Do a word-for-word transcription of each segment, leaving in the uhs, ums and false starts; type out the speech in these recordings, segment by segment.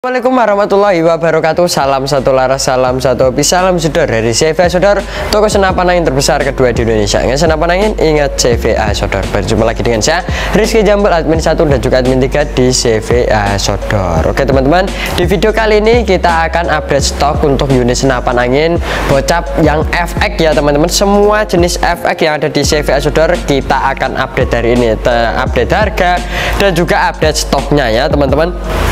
Assalamualaikum warahmatullahi wabarakatuh. Salam satu laras, salam satu hobi, salam sudor dari C V A Sodor, toko senapan angin terbesar kedua di Indonesia. Ingat senapan angin, ingat C V A Sodor. Berjumpa lagi dengan saya Rizky Jambul, admin satu dan juga admin tiga di C V A Sodor. Oke teman-teman, di video kali ini kita akan update stok untuk unit senapan angin bocap yang F X ya teman-teman. Semua jenis F X yang ada di C V A Sodor kita akan update dari ini, update harga dan juga update stoknya ya teman-teman.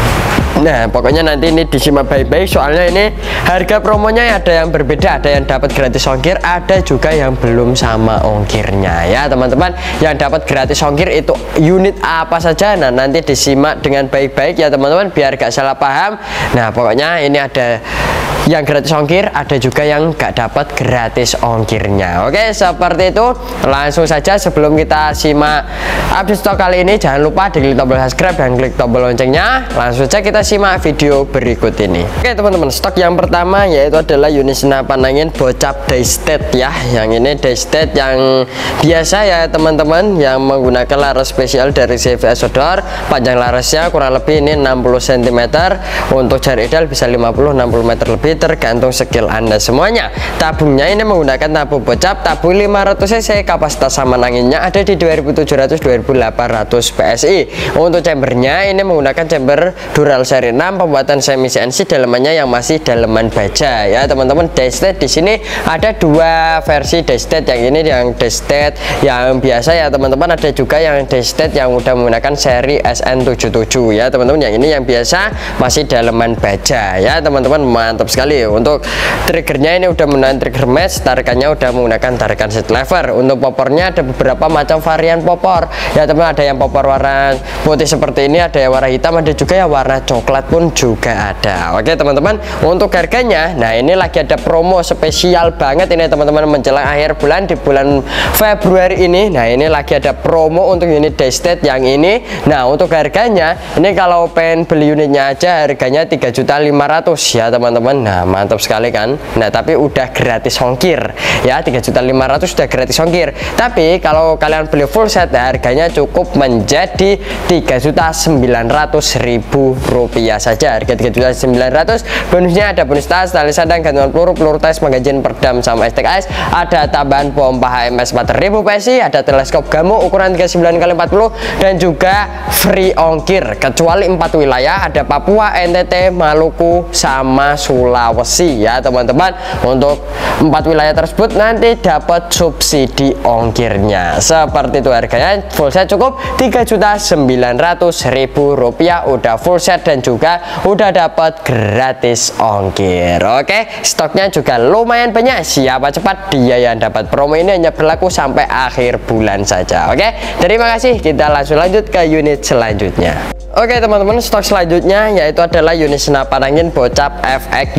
Nah pokoknya nanti ini disimak baik-baik, soalnya ini harga promonya ada yang berbeda, ada yang dapat gratis ongkir, ada juga yang belum sama ongkirnya ya teman-teman. Yang dapat gratis ongkir itu unit apa saja, nah nanti disimak dengan baik-baik ya teman-teman biar gak salah paham. Nah pokoknya ini ada yang gratis ongkir, ada juga yang gak dapat gratis ongkirnya. Oke seperti itu, langsung saja sebelum kita simak update stok kali ini, jangan lupa diklik tombol subscribe dan klik tombol loncengnya. Langsung saja kita simak video berikut ini. Oke teman-teman, stok yang pertama yaitu adalah unit senapan angin bocap Daystate ya. Yang ini Daystate yang biasa ya teman-teman, yang menggunakan laras spesial dari C V A Sodor. Panjang larasnya kurang lebih ini enam puluh sentimeter, untuk jarak ideal bisa lima puluh sampai enam puluh meter lebih, tergantung skill anda semuanya. Tabungnya ini menggunakan tabung bocap, tabung lima ratus cc, kapasitas saman anginnya ada di dua ribu tujuh ratus sampai dua ribu delapan ratus P S I. Untuk chambernya ini menggunakan chamber dural seri enam, pembuatan semi C N C, dalemannya yang masih daleman baja ya teman-teman. Daystate di sini ada dua versi Daystate, yang ini yang Daystate yang biasa ya teman-teman, ada juga yang Daystate yang udah menggunakan seri S N tujuh puluh tujuh ya teman-teman. Yang ini yang biasa masih daleman baja ya teman-teman, mantap sekali. Untuk triggernya ini udah menggunakan trigger match, tarikannya udah menggunakan tarikan set lever. Untuk popornya ada beberapa macam varian popor ya teman, ada yang popor warna putih seperti ini, ada yang warna hitam, ada juga yang warna coklat pun juga ada. Oke teman-teman, untuk harganya, nah ini lagi ada promo spesial banget ini teman-teman, menjelang akhir bulan di bulan Februari ini. Nah ini lagi ada promo untuk unit Daystate yang ini. Nah untuk harganya ini kalau pengen beli unitnya aja harganya tiga juta lima ratus ribu ya teman-teman. Nah mantap sekali kan. Nah tapi udah gratis ongkir ya, tiga juta lima ratus ribu sudah gratis ongkir. Tapi kalau kalian beli full set harganya cukup menjadi tiga juta sembilan ratus ribu rupiah saja. Harga tiga juta sembilan ratus ribu. Bonusnya ada bonus tas, tali sadang, gantungan peluru, peluru tes, magazin, perdam sama S T K S. Ada tambahan pompa H M S empat ribu P S I, ada teleskop Gamo ukuran tiga puluh sembilan kali empat puluh, dan juga free ongkir kecuali empat wilayah, ada Papua, N T T, Maluku sama Sulawesi ya teman-teman. Untuk empat wilayah tersebut nanti dapat subsidi ongkirnya. Seperti itu harganya, full set cukup tiga juta sembilan ratus ribu rupiah, udah full set dan juga udah dapat gratis ongkir. Oke, stoknya juga lumayan banyak, siapa cepat dia yang dapat. Promo ini hanya berlaku sampai akhir bulan saja. Oke, terima kasih, kita langsung lanjut ke unit selanjutnya. Oke teman-teman, stok selanjutnya yaitu adalah unit senapan angin bocap F X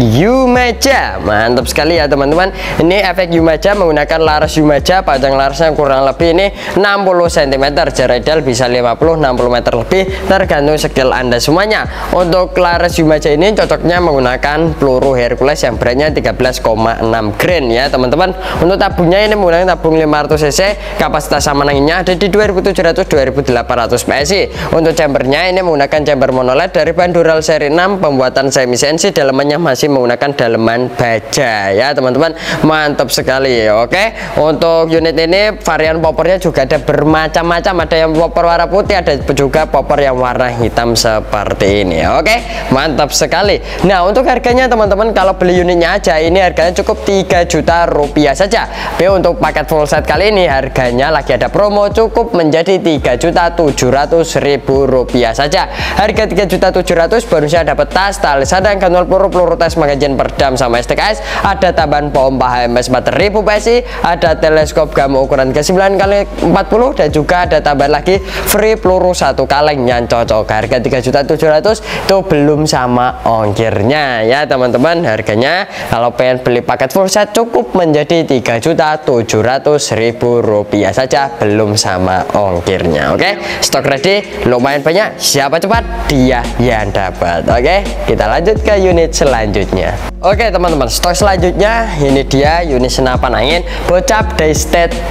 Umaja. Mantap sekali ya teman-teman. Ini F X Umaja menggunakan laras Umaja, panjang larasnya kurang lebih ini enam puluh sentimeter, jarak ideal bisa lima puluh sampai enam puluh meter lebih, tergantung skill anda semuanya. Untuk laras Umaja ini cocoknya menggunakan peluru Hercules yang beratnya tiga belas koma enam grain ya teman-teman. Untuk tabungnya ini menggunakan tabung lima ratus cc, kapasitas saman anginnya ada di dua ribu tujuh ratus sampai dua ribu delapan ratus P S I. Untuk chambernya ini menggunakan chamber monoled dari bahan dural seri enam, pembuatan semi C N C, dalemannya masih menggunakan daleman baja ya teman-teman, mantap sekali. Oke, untuk unit ini varian popornya juga ada bermacam-macam, ada yang popor warna putih, ada juga popor yang warna hitam seperti ini. Oke, mantap sekali. Nah untuk harganya teman-teman, kalau beli unitnya aja ini harganya cukup tiga juta rupiah saja. Tapi untuk paket full set kali ini harganya lagi ada promo, cukup menjadi tiga juta tujuh ratus ribu rupiah saja. Harga tiga juta tujuh ratus ribu, bonusnya dapat tas, tali sadang, gantungan peluru, peluru tes, magazin, perdam sama S T K S. Ada tambahan pompa H M S empat ribu P S I, ada teleskop Gamo ukuran tiga puluh sembilan kali empat puluh, dan juga ada tambahan lagi free peluru satu kaleng yang cocok. Harga tiga juta tujuh ratus ribu itu belum sama ongkirnya ya teman-teman. Harganya kalau pengen beli paket full set cukup menjadi tiga juta tujuh ratus ribu rupiah saja, belum sama ongkirnya. Oke, stok ready lumayan banyak, siapa cepat dia yang dapat. Oke, kita lanjut ke unit selanjutnya. Oke teman-teman, stok selanjutnya ini dia unit senapan angin bocap Daystate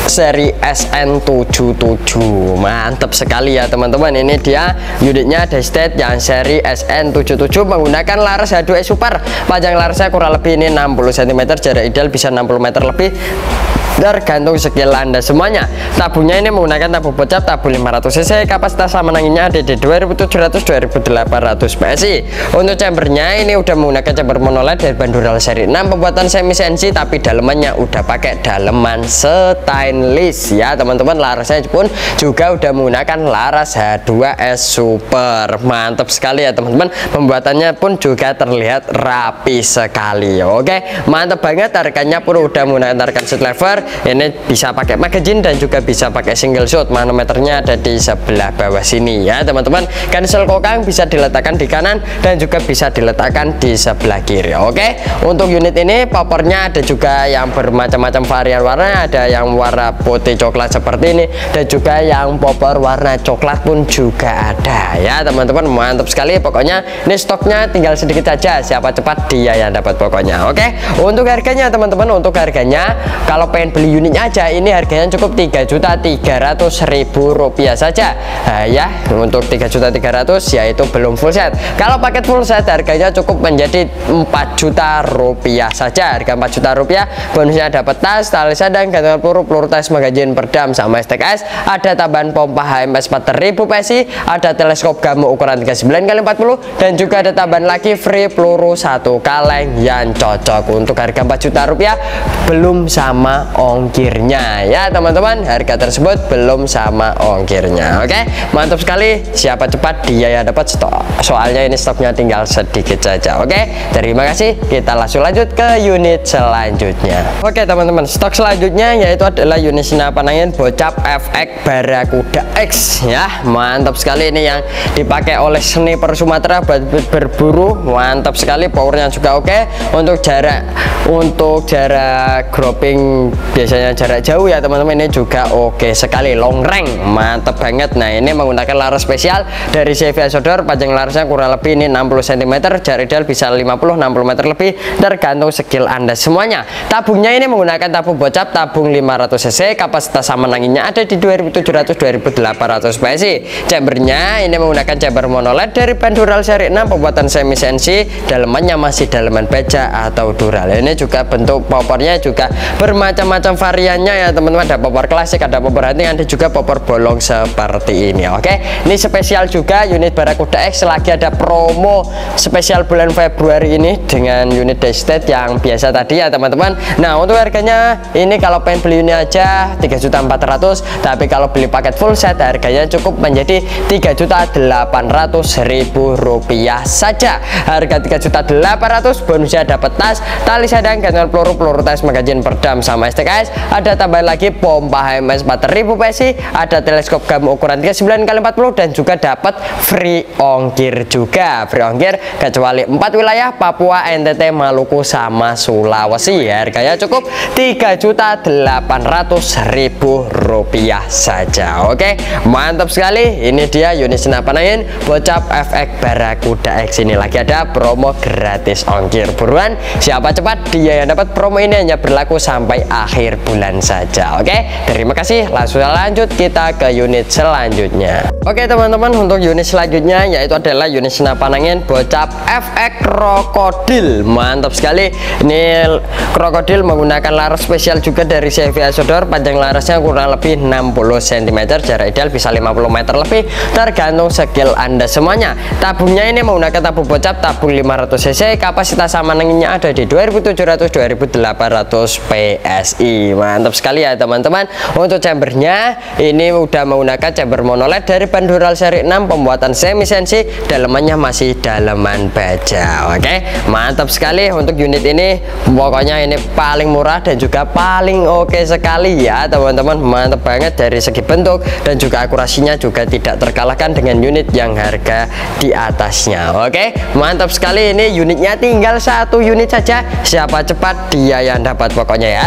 seri S N tujuh tujuh. Mantap sekali ya teman-teman. Ini dia unitnya Daystate yang seri S N tujuh tujuh menggunakan laras H dua S Super. Panjang larasnya kurang lebih ini enam puluh sentimeter, jarak ideal bisa enam puluh meter lebih, tergantung skill Anda semuanya. Tabungnya ini menggunakan tabung bocap, tabung lima ratus cc, kapasitas sama anginnya ada di dua ribu tujuh ratus dua ribu delapan ratus P S I. Untuk chambernya ini udah menggunakan chamber monoled dari Bandural seri enam, pembuatan semi C N C, tapi dalemannya udah pakai daleman stainless ya teman-teman. Larasnya pun juga udah menggunakan laras H dua S Super. Mantap sekali ya teman-teman. Pembuatannya pun juga terlihat rapi sekali. Oke, mantap banget. Harganya pun udah menggunakan target shoot lever. Ini bisa pakai magazine dan juga bisa pakai single shot. Manometernya ada di sebelah bawah sini ya teman-teman. Cancel kokang bisa diletakkan di kanan dan juga bisa diletakkan di sebelah kiri. Oke, untuk unit ini popornya ada juga yang bermacam-macam varian warna, ada yang warna putih coklat seperti ini dan juga yang popor warna coklat pun juga ada ya teman-teman. Mantap sekali. Pokoknya ini stoknya tinggal sedikit saja, siapa cepat dia yang dapat pokoknya. Oke, untuk harganya teman-teman, untuk harganya kalau pengen beli unitnya aja ini harganya cukup tiga juta tiga ratus ribu rupiah saja. Nah, ya untuk tiga juta tiga ratus yaitu belum full set. Kalau paket full set harganya cukup menjadi empat juta rupiah saja. Harga empat juta rupiah, bonusnya dapat tas, tali sadang, gantungan peluru, peluru tes, magazine, perdam sama S T K S, ada tambahan pompa H M S empat ribu P S I, ada teleskop Gamow ukuran tiga puluh sembilan kali empat puluh dan juga ada tambahan lagi free peluru satu kaleng yang cocok. Untuk harga empat juta rupiah belum sama ongkirnya ya teman-teman. Harga tersebut belum sama ongkirnya. Oke, mantap sekali. Siapa cepat dia yang dapat stok. Soalnya ini stoknya tinggal sedikit saja. Oke, terima kasih. Kita langsung lanjut ke unit selanjutnya. Oke teman-teman, stok selanjutnya yaitu adalah unit senapan angin Bocap F X Barracuda X ya. Mantap sekali, ini yang dipakai oleh sniper Sumatera buat berburu. Mantap sekali, powernya juga oke. Untuk jarak untuk jarak groping biasanya jarak jauh ya teman-teman, ini juga oke sekali, long range. Mantap banget. Nah, ini menggunakan laras spesial dari C V Isodor. Panjang larasnya kurang lebih ini enam puluh sentimeter, jarak ideal bisa lima puluh sampai enam puluh meter lebih, tergantung skill Anda semuanya. Tabungnya ini menggunakan tabung bocap, tabung lima ratus cc, kapasitas sama anginnya ada di dua ribu tujuh ratus dua ribu delapan ratus P S I. Chambernya ini menggunakan chamber monoled dari Bandural seri enam, pembuatan semi C N C, dalemannya masih daleman baja atau dural. Ini juga bentuk popornya juga bermacam-macam variannya ya teman-teman. Ada popor klasik, ada popor hunting, ada juga popor bolong seperti ini. Oke, ini spesial juga unit Barracuda X, lagi ada promo spesial bulan Februari ini dengan unit Daystate yang biasa tadi ya teman-teman. Nah, untuk harganya ini kalau pengen beli unit aja tiga juta empat ratus, tapi kalau beli paket full set harganya cukup menjadi tiga juta delapan ratus ribu rupiah saja. Harga tiga juta delapan ratus, bonusnya dapat tas, tali sadang, gantungan peluru, peluru tes, magazine, perdam sama S T K S, ada tambahan lagi pompa H M S empat ribu P S I, ada teleskop Gamow ukuran tiga puluh sembilan kali empat puluh dan juga dapat free ongkir juga. Free ongkir kecuali empat wilayah, Papua, N T T, Maluku sama Sulawesi. Harganya cukup tiga juta delapan ratus ribu rupiah saja. Oke, mantap sekali. Ini dia unit senapan angin Bocap F X Barracuda X. Ini lagi ada promo gratis ongkir. Buruan, siapa cepat dia yang dapat. Promo ini hanya berlaku sampai akhir bulan saja. Oke, terima kasih. Langsung lanjut kita ke unit selanjutnya. Oke teman-teman, untuk unit selanjutnya yaitu adalah unit senapan angin Bocap F X Krokodil. Mantap sekali. Ini Krokodil menggunakan laras spesial juga dari C V Isodor. Panjang larasnya kurang lebih enam puluh sentimeter, jarak ideal bisa lima puluh meter lebih, tergantung skill Anda semuanya. Tabungnya ini menggunakan tabung bocap, tabung lima ratus cc, kapasitas sama anginnya ada di dua ribu tujuh ratus dua ribu delapan ratus P S I. Mantap sekali ya teman-teman. Untuk chambernya ini udah menggunakan chamber monoled dari Bandural seri enam, pembuatan semi C N C, dalemannya masih daleman baja. Oke, mantap sekali. Untuk unit ini pokoknya ini paling murah dan juga paling oke sekali ya teman-teman. Mantap banget dari segi bentuk dan juga akurasinya juga tidak terkalahkan dengan unit yang harga di atasnya. Oke, mantap sekali. Ini unitnya tinggal satu unit saja, siapa cepat dia yang dapat pokoknya ya teman-teman.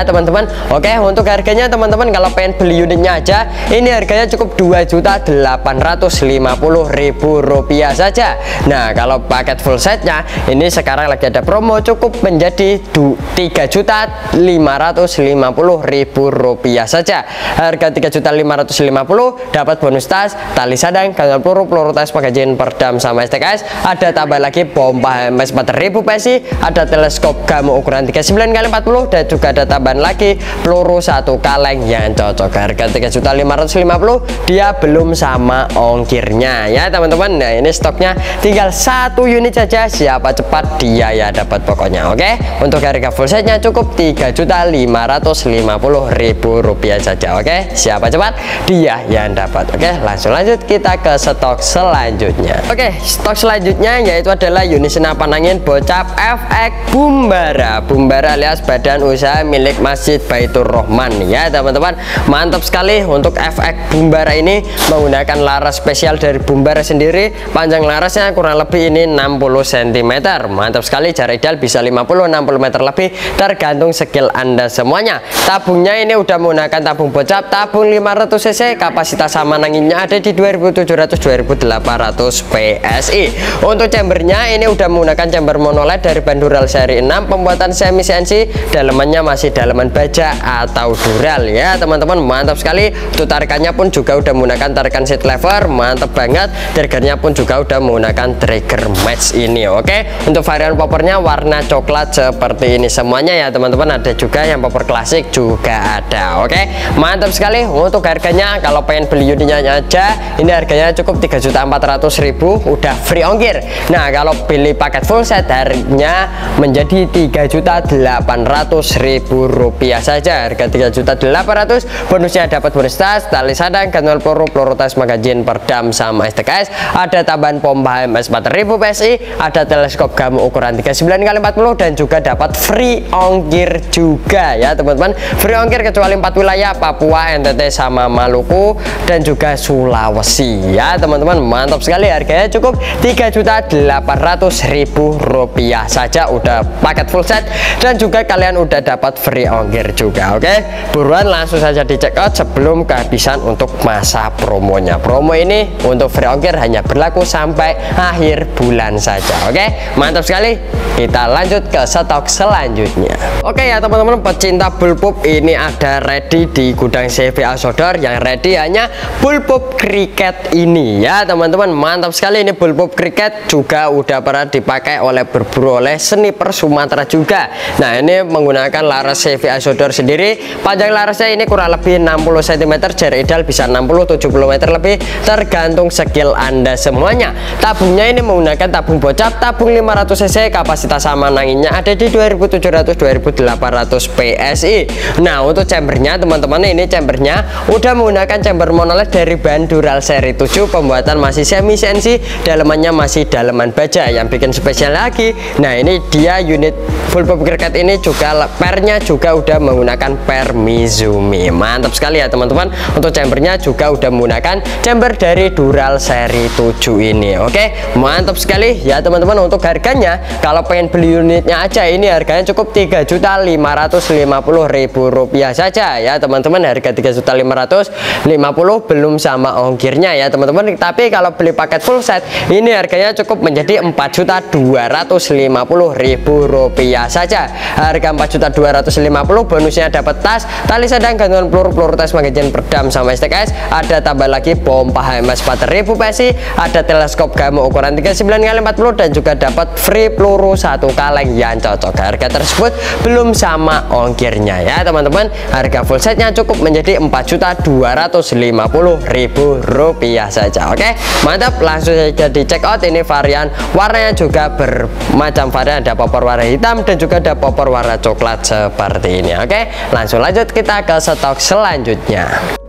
Oke, untuk harganya teman-teman kalau pengen beli unitnya aja, ini harganya cukup dua juta delapan ratus lima puluh ribu rupiah saja. Nah, kalau paket full setnya ini sekarang lagi ada promo, cukup menjadi tiga juta lima ratus lima puluh ribu rupiah saja. Harga tiga juta lima ratus lima puluh dapat bonus tas, tali sadang, gantungan peluru, peluru tes, magazin, perdam sama S T K S. Ada tambah lagi pompa H M S empat ribu P S I, ada teleskop gamu ukuran tiga puluh sembilan kali empat puluh, dan juga ada tambahan lagi peluru satu kaleng yang cocok. Harga tiga juta lima ratus lima puluh, dia belum sama ongkirnya ya teman-teman. Nah, ini stoknya tinggal satu unit saja, siapa cepat dia ya dapat pokoknya. Oke, untuk harga full setnya cukup tiga juta lima ratus lima puluh ribu rupiah saja. Oke, siapa cepat dia yang dapat. Oke, langsung lanjut kita ke stok selanjutnya. Oke, stok selanjutnya yaitu adalah unit senapan angin Bocap F X Bumbara. Bumbara alias badan usaha milik Masjid Baitur Rahman ya teman-teman. Mantap sekali untuk F X Bumbara ini menggunakan laras spesial dari Bumbara sendiri. Panjang larasnya kurang lebih ini enam puluh sentimeter. Mantap sekali, jarak ideal bisa lima puluh sampai enam puluh meter lebih, tergantung skill Anda semuanya. Tabungnya ini udah menggunakan tabung Bocap, tabung lima ratus cc, kapasitas saman anginnya ada di dua ribu tujuh ratus sampai dua ribu delapan ratus P S I. Untuk chambernya ini udah menggunakan chamber monoled dari Bandural seri enam, pembuatan semi C N C, dalemannya masih daleman baja atau dural ya teman-teman. Mantap sekali. Untuk tarikannya pun juga udah menggunakan tarikan seat lever, mantap banget. Triggernya pun juga udah menggunakan trigger match ini. Oke, untuk varian poppernya warna coklat seperti ini semuanya ya teman-teman. Ada juga yang popper klasik juga ada. Oke, mantap sekali. Untuk harganya kalau pengen beli unitnya aja, ini harganya cukup tiga juta empat ratus ribu, udah free ongkir. Nah, kalau beli paket full set harganya menjadi tiga juta delapan ratus ribu rupiah saja. Harga tiga juta delapan ratus, bonusnya dapat bonus tas, tali sadang, gantungan peluru, peluru tes, magazin, perdam sama S T K S. Ada tambahan pompa H M S empat ribu P S I, ada teleskop gamu ukuran tiga puluh sembilan kali empat puluh, dan juga dapat free ongkir juga ya teman-teman. Free ongkir kecuali empat wilayah, Papua, N T T sama Maluku, dan juga Sulawesi ya teman-teman. Mantap sekali, harganya cukup tiga juta delapan ratus ribu rupiah saja, udah paket full set, dan juga kalian udah dapat free ongkir juga. Oke, buruan langsung saja di check out sebelum kehabisan untuk masa promonya. Promo ini untuk free ongkir hanya berlaku sampai akhir bulan saja. Oke, mantap sekali. Kita lanjut ke stok selanjutnya. Oke ya teman-teman, pecinta bullpup, ini ada ready di gudang C V A Sodor. Yang ready hanya bullpup cricket ini ya teman-teman. Mantap sekali, ini bullpup cricket juga udah pernah dipakai oleh berburu oleh sniper Sumatera juga. Nah, ini menggunakan laras C V A Sodor sendiri. Panjang larasnya ini kurang lebih enam puluh sentimeter, jarak ideal bisa enam puluh sampai tujuh puluh meter lebih, tergantung skill Anda semuanya. Tabungnya ini menggunakan tabung Bocap, tabung lima ratus cc, kapasitas saman anginnya ada di dua ribu tujuh ratus sampai dua ribu delapan ratus P S I. Nah, untuk chambernya teman-teman, ini chambernya udah menggunakan chamber monoled dari Bandural seri tujuh, pembuatan masih semi C N C, dalemannya masih daleman baja. Yang bikin spesial lagi, nah ini dia unit bullpup cricket ini juga pernya juga udah menggunakan per Mizumi. Mantap sekali ya teman-teman. Untuk chambernya juga udah menggunakan chamber dari Dural seri tujuh ini. Oke, mantap sekali ya teman-teman. Untuk harganya kalau pengen beli unitnya aja, ini harganya cukup tiga juta lima ratus lima puluh ribu rupiah saja ya teman-teman. Harga tiga juta lima ratus lima puluh belum sama ongkirnya ya teman-teman. Tapi kalau beli paket full set, ini harganya cukup menjadi empat juta dua ratus lima puluh ribu rupiah saja. Harga empat juta dua ratus lima puluh, bonusnya dapat tas, tali sadang, gantungan peluru, peluru tes, magazin, perdam sama S T K S. Ada tambah lagi pompa H M S empat ribu P S I, ada teleskop gamu ukuran tiga puluh sembilan kali empat puluh, dan juga dapat free peluru satu kaleng yang cocok. Harga tersebut belum sama ongkirnya ya teman-teman. Harga full setnya cukup menjadi empat juta dua ratus lima puluh ribu rupiah saja. Oke, mantap, langsung saja di check out. Ini varian warnanya juga bermacam varian, ada popor warna hitam dan juga ada popor warna coklat seperti ini. Oke, langsung lanjut kita ke stok selanjutnya.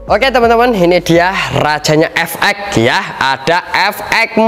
Oke teman-teman, ini dia rajanya F X ya. Ada F X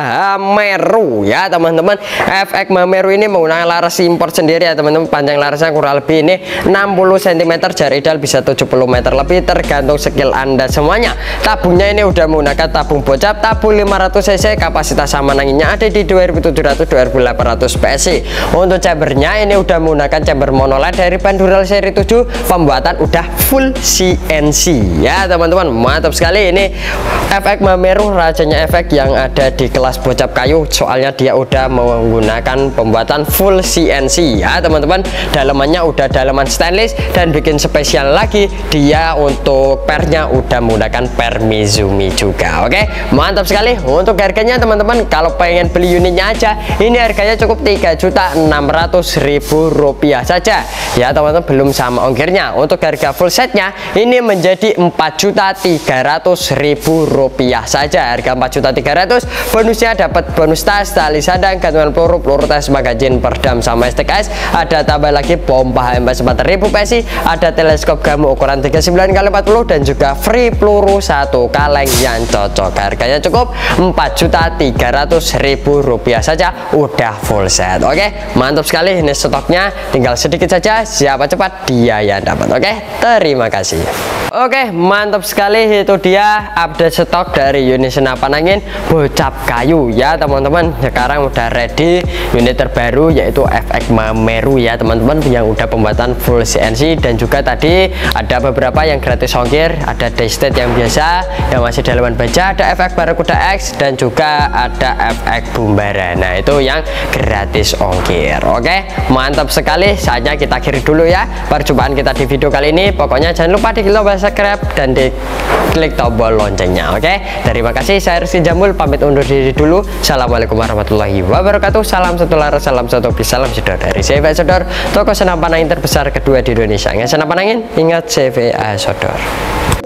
Mahameru ya teman-teman. F X Mahameru ini menggunakan laras impor sendiri ya teman-teman. Panjang larasnya kurang lebih ini enam puluh sentimeter, jarak ideal bisa tujuh puluh meter lebih, tergantung skill Anda semuanya. Tabungnya ini udah menggunakan tabung bocap, tabung lima ratus cc, kapasitas sama anginnya ada di dua ribu tujuh ratus sampai dua ribu delapan ratus P S I. Untuk chambernya ini udah menggunakan chamber monoled dari Pandural seri tujuh, pembuatan udah full C N C ya teman-teman. Mantap sekali. Ini F X Mahameru rajanya F X yang ada di kelas bocap kayu, soalnya dia udah menggunakan pembuatan full C N C ya teman-teman. Dalamannya udah dalaman stainless, dan bikin spesial lagi dia untuk pernya udah menggunakan per Mizumi juga. Oke, mantap sekali. Untuk harganya teman-teman, kalau pengen beli unitnya aja, ini harganya cukup tiga juta enam ratus ribu rupiah saja ya teman-teman, belum sama ongkirnya. Untuk harga full setnya ini menjadi empat juta tiga ratus ribu rupiah saja. Harga empat juta tiga ratus ribu, bonusnya dapat bonus tas, tali sandang, gantungan peluru, peluru tes, magazin, perdam, sama S T K S. Ada tambah lagi pompa H M P empat ribu P S I, ada teleskop gamu ukuran tiga puluh sembilan kali empat puluh, dan juga free peluru satu kaleng yang cocok. Harganya cukup empat juta tiga ratus ribu rupiah saja, udah full set. Oke, mantap sekali. Ini stoknya tinggal sedikit saja, siapa cepat dia yang dapat. Oke, terima kasih. Oke, mantap sekali. Itu dia update stok dari unit senapan angin bocap kayu ya teman-teman. Sekarang udah ready unit terbaru, yaitu F X Mahameru ya teman-teman, yang udah pembuatan full C N C, dan juga tadi ada beberapa yang gratis ongkir. Ada Daystate yang biasa yang masih dalaman baja, ada F X Barakuda X, dan juga ada F X Bumbara. Nah, itu yang gratis ongkir. Oke, mantap sekali. Saatnya kita akhiri dulu ya perjumpaan kita di video kali ini. Pokoknya jangan lupa di like, subscribe, dan di klik tombol loncengnya. Oke, terima kasih. Saya Rizky Jambul pamit undur diri dulu. Assalamualaikum warahmatullahi wabarakatuh. Salam satu laras, salam satu hobi, salam sedor dari C V A Sodor, toko senapan angin terbesar kedua di Indonesia. Ingat senapan angin, ingat C V A Sodor.